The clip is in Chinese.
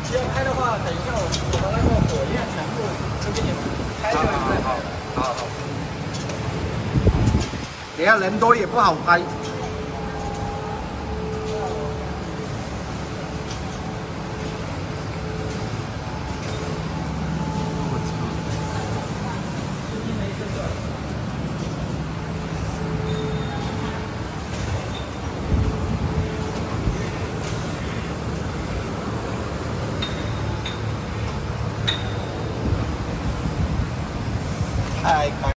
要拍的话，等一下我把那个火焰全部都给你拍下来。 好。等下人多也不好拍。